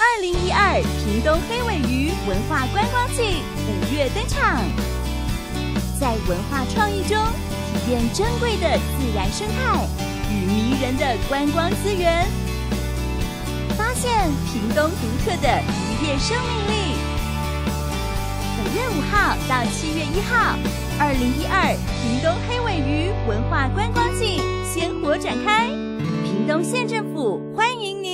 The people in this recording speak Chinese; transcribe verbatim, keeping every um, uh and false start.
二零一二屏东黑尾鱼文化观光季五月登场，在文化创意中体验珍贵的自然生态与迷人的观光资源，发现屏东独特的渔业生命力。五月五号到七月一号，二零一二屏东黑尾鱼文化观光季鲜活展开，屏东县政府欢迎您。